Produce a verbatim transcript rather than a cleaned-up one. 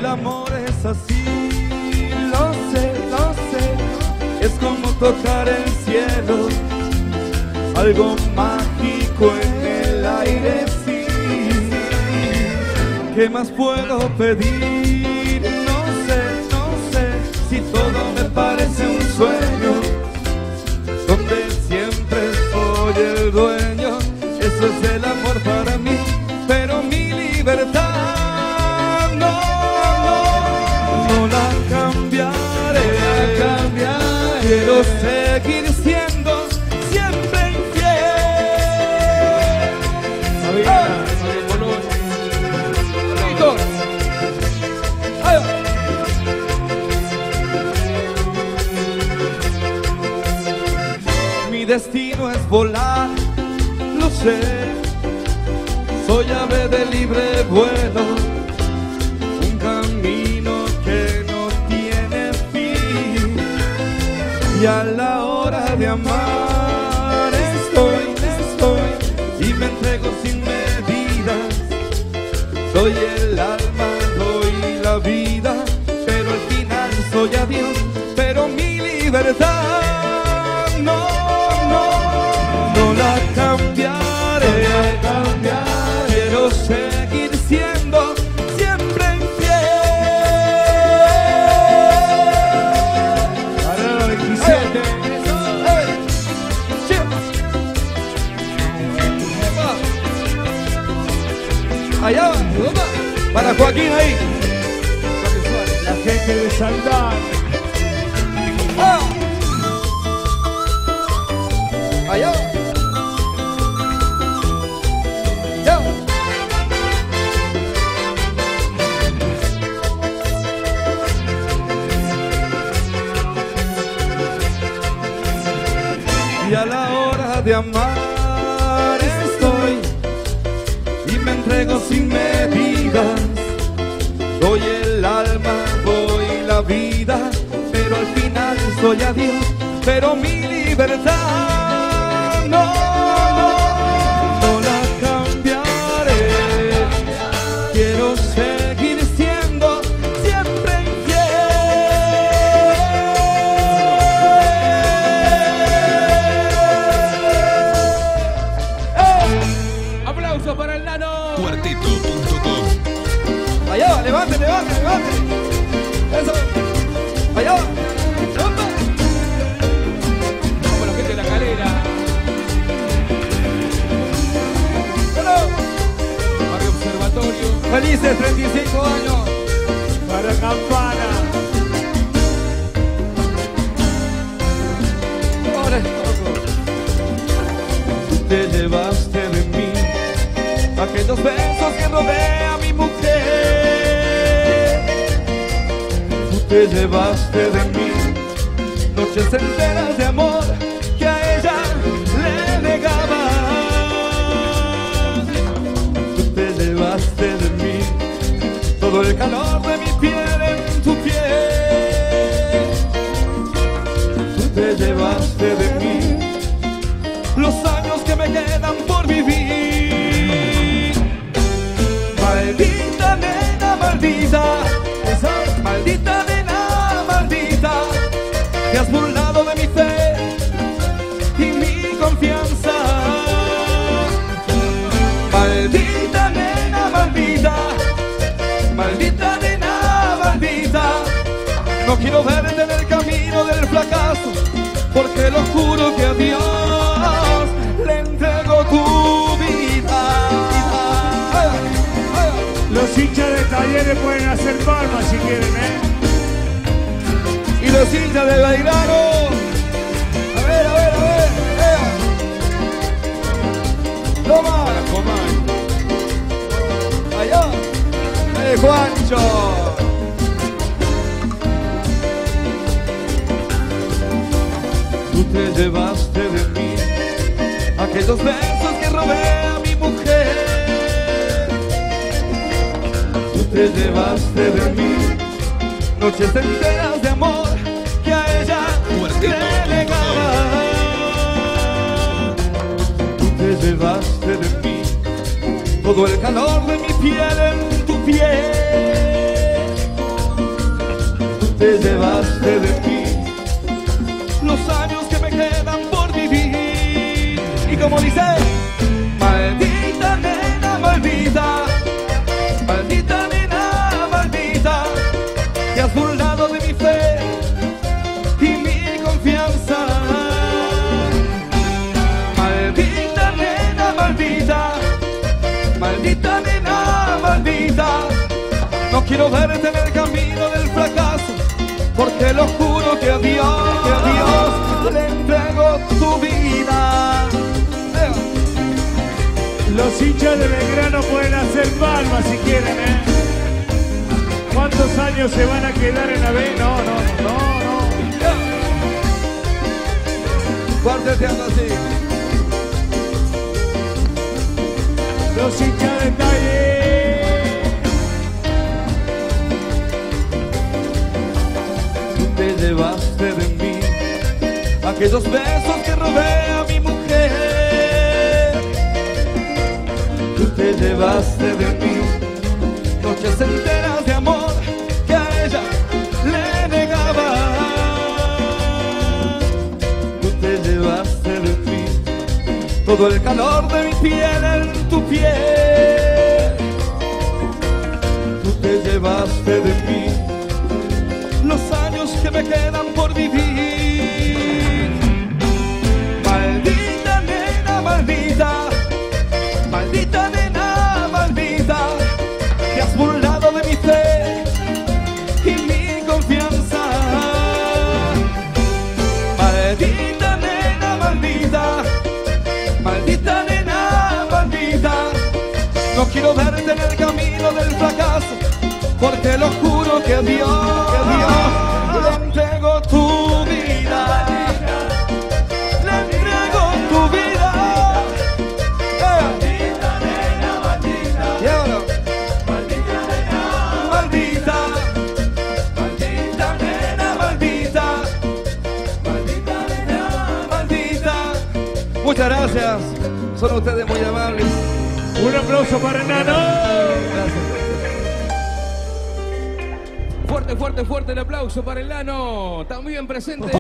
amor es así, lo sé, lo sé. Es como tocar el cielo, algo mágico en el aire, sí. ¿Qué más puedo pedir? No sé, no sé, si todo me parece un sueño, donde siempre soy el dueño. Eso es el amor para mí, pero mi libertad no, no, no la cambiaré, la cambiaré. Quiero seguir siendo siempre infiel. ¡Ah! Mi destino es volar, lo sé. Soy ave de libre vuelo, un camino que no tiene fin. Y a la hora de amar estoy, estoy, y me entrego sin medidas. Doy el alma, doy la vida, pero al final soy adiós. Pero mi libertad no, no, no la cambiaré, la cambiaré. Quiero seguir siendo siempre infiel. Para el veintisiete. Allá va, para Joaquín ahí. La gente de Saldán. Ah. Allá va. Ya. Y a la hora de amar estoy, y me entrego sin medidas. Doy el alma, doy la vida, pero al final soy adiós. Pero mi libertad no, no, no la cambiaré. Quiero seguir siendo siempre infiel. ¡Eh! Aplausos para el nano. Cuarteto punto com. Allá va, levante, levante, levante. Eso. Allá va. ¡Opa! Como la gente de la Calera. Hello. Barrio Observatorio. Felices treinta y cinco años. Para Campana. Ahora es todo. Te llevaste de mí aquellos besos que robé a mi mujer. Tú te llevaste de mí noches enteras de amor que a ella le negaba. Tú te llevaste de mí todo el calor de mi piel en tu piel. Tú te llevaste de mí los años que me quedan por vivir. Maldita nena, maldita, esa maldita nena, maldita, te has burlado de mi fe y mi confianza. Maldita nena, maldita, maldita nena, maldita, no quiero verte en el camino del fracaso, porque lo juro que a Dios le entrego tu vida. Los hinchas de Talleres pueden hacer palmas si quieren, ¿eh? Y los hinchas de Belgrano. A ver, a ver, a ver. ¡Eh! ¡Toma! Allá. ¡Eh, Juancho! Tú te llevaste de mí aquellos besos que robé a mi mujer. Tú te llevaste de mí noches enteras de amor que a ella le negaba. Tú te llevaste de mí todo el calor de mi piel en tu piel. te llevaste de mí los años que me quedan por vivir. Y como dice, maldita nena, maldita, maldita nena, maldita, que has burlado de mi fe y mi confianza. Maldita nena, maldita, maldita nena, maldita, no quiero verte en el camino del fracaso, porque lo juro que a Dios, que a Dios le entrego tu vida. Los hinchas de Belgrano pueden hacer palmas si quieren, ¿eh? ¿Cuántos años se van a quedar en la B? No, no, no, no. Cuarteteando así. Los hinchas de Taller. Tú te llevaste de mí aquellos besos que robé a mi mujer. Tú te llevaste de mí noches enteras de amor que a ella le negaba. Tú te llevaste de mí todo el calor de mi piel en tu piel. Tú te llevaste de mí los años que me quedan por vivir. Maldita nena, maldita, maldita nena, maldita, que has burlado de mi fe y mi confianza. Maldita nena, maldita, maldita nena, maldita, no quiero verte en el camino del fracaso, porque lo juro que a Dios, que a Dios le entrego tu vida. Le entrego tu vida. Maldita nena, maldita. Y ahora, maldita nena, maldita, maldita nena, maldita, maldita nena, maldita. Muchas gracias, son ustedes muy amables. Un aplauso para Nano. Gracias. Fuerte, fuerte, fuerte el aplauso para el Nano, también presente.